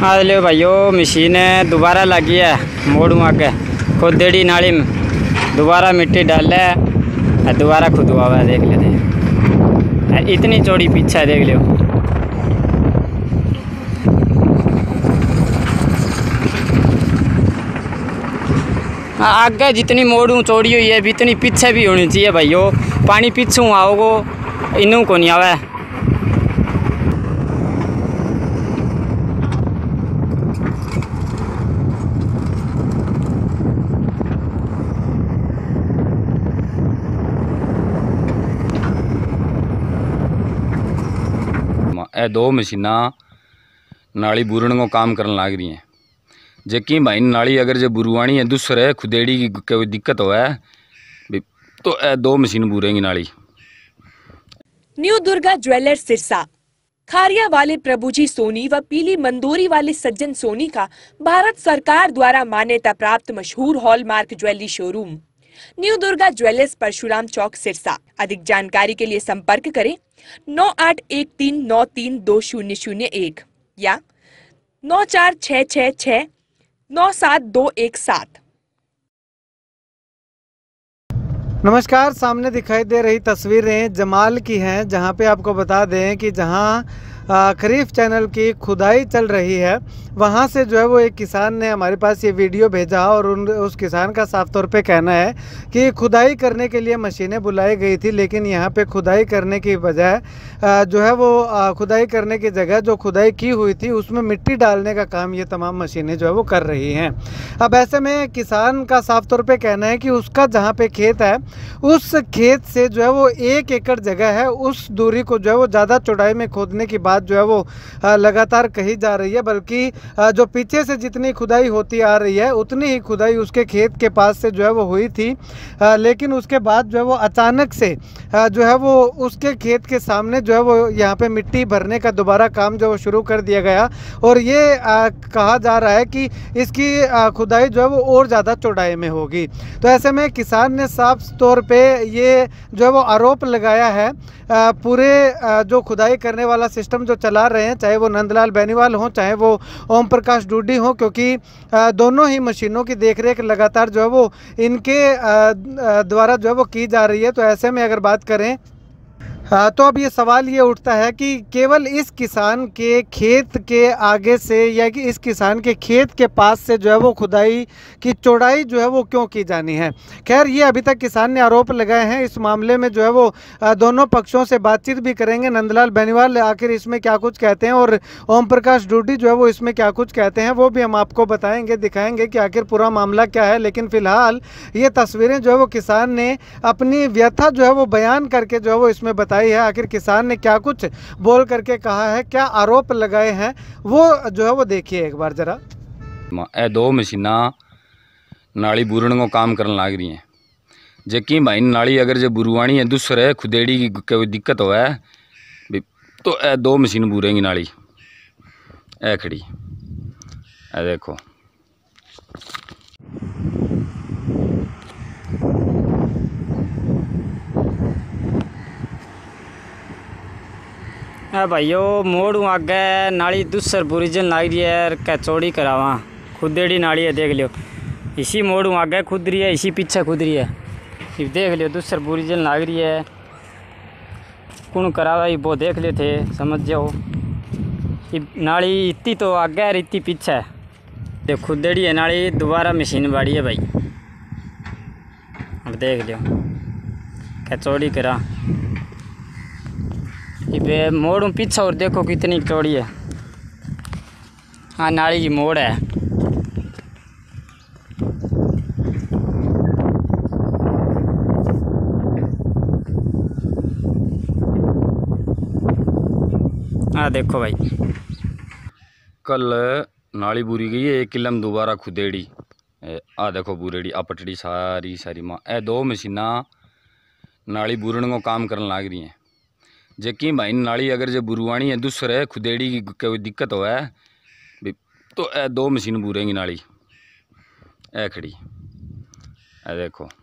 आज लो भाइयों मशीन दोबारा लगी है मोड़ू आगे खुदेड़ी नाली में दोबारा मिट्टी डाल है दोबारा खुदवा हुआ है। देख लेते इतनी चौड़ी पीछा है, देख लो। आगे जितनी मोड़ू चौड़ी हुई है इतनी पीछे भी होनी चाहिए भाइयों। पानी पीछू आओगो इनू को नहीं आवे। ए दो मशीना नाली बूरन को काम करने लग रही हैं। जबकि भाई नाली अगर जो बुरवानी है दूसरे खुदेड़ी की कोई दिक्कत हो है तो ए दो मशीन बूरेंगी नाली। न्यू दुर्गा ज्वेलर्स सिरसा खारिया वाले प्रभुजी सोनी व पीली मंदोरी वाले सज्जन सोनी का भारत सरकार द्वारा मान्यता प्राप्त मशहूर hallmark jewellery showroom new Durga jewellers Parshuram Chowk Sirsa. अधिक जानकारी के लिए संपर्क करें 9813932001 या 9466697217। नमस्कार, सामने दिखाई दे रही तस्वीरें जमाल की हैं, जहां पे आपको बता दें कि जहां खरीफ चैनल की खुदाई चल रही है वहां से जो है वो एक किसान ने हमारे पास ये वीडियो भेजा और उस किसान का साफ तौर पे कहना है कि खुदाई करने के लिए मशीनें बुलाई गई थी, लेकिन यहाँ पे खुदाई करने की बजाय जो है वो खुदाई करने की जगह जो खुदाई की हुई थी उसमें मिट्टी डालने का काम ये तमाम मशीनें जो है वो कर रही हैं। अब ऐसे में किसान का साफ तौर पे कहना है कि उसका जहाँ पे खेत है उस खेत से जो है वो 1 एकड़ जगह है, उस दूरी को जो है वो ज़्यादा चौड़ाई में खोदने की बात जो है वो लगातार कही जा रही है। बल्कि जो पीछे से जितनी खुदाई होती आ रही है उतनी ही खुदाई उसके खेत के पास से जो है वो हुई थी, लेकिन उसके बाद जो है वो अचानक से जो है वो उसके खेत के सामने जो है वो यहाँ पे मिट्टी भरने का दोबारा काम जो है वो शुरू कर दिया गया और ये कहा जा रहा है कि इसकी खुदाई जो है वो और ज़्यादा चौड़ाई में होगी। तो ऐसे में किसान ने साफ तौर पे ये जो है वो आरोप लगाया है पूरे जो खुदाई करने वाला सिस्टम जो चला रहे हैं, चाहे वो नंदलाल बेनीवाल हों चाहे वो ओम प्रकाश डूडी हों, क्योंकि दोनों ही मशीनों की देखरेख लगातार जो है वो इनके द्वारा जो है वो की जा रही है। तो ऐसे में अगर बात करें तो अब ये सवाल ये उठता है कि केवल इस किसान के खेत के आगे से या कि इस किसान के खेत के पास से जो है वो खुदाई की चौड़ाई जो है वो क्यों की जानी है। खैर, ये अभी तक किसान ने आरोप लगाए हैं। इस मामले में जो है वो दोनों पक्षों से बातचीत भी करेंगे। नंदलाल बेनीवाल आखिर इसमें क्या कुछ कहते हैं और ओम प्रकाश डूडी जो है वो इसमें क्या कुछ कहते हैं वो भी हम आपको बताएंगे, दिखाएंगे कि आखिर पूरा मामला क्या है। लेकिन फिलहाल ये तस्वीरें जो है वो किसान ने अपनी व्यथा जो है वो बयान करके जो है वो इसमें बताई है। आखिर किसान ने क्या कुछ बोल करके कहा है, क्या आरोप लगाए हैं, वो जो है वो देखिए एक बार जरा। ए दो मशीना नाली बूरन को काम करने लग रही हैं। जबकि भाई नाली अगर जो बुरवानी है दूसरे खुदेड़ी की कोई दिक्कत हो है तो ए दो मशीन बूरेंगी नाली। ए खड़ी ए देखो। भाइयों मोड़ू आगे नाली दूसर बुरीजन लग रही है, क्या चौड़ी करावा खुदेड़ी नाली है। देख लियो इसी मोड़ू आगे खुद रही है, इसी पीछे खुद रही है। ये देख लियो दूसर बुरीजन लग रही है, कौन करावा ये वो देख लेते समझ जाओ। ये नाली इतनी तो आगे है इतनी पीछे है। देख खुदेड़ी है नाली, दोबारा मशीन बाड़ी है भाई। अब देख लियो क्या चौड़ी करा ये मोड़ पीछे और देखो कितनी चौड़ी है। हाँ नाली की मोड़ है। हाँ देखो भाई कल नाली बूरी गई है 1 किले में दोबारा खुदेड़ी। आ देखो बूरेड़ी आ पटड़ी सारी माँ। ए दो मशीना नाली बूरन को काम करने लग रही हैं। जबकि भाई नाली अगर जो बुरवानी है दूसरे खुदेड़ी की कोई दिक्कत हो है तो ए दो मशीन बूरेंगी नाली। ए खड़ी ए देखो।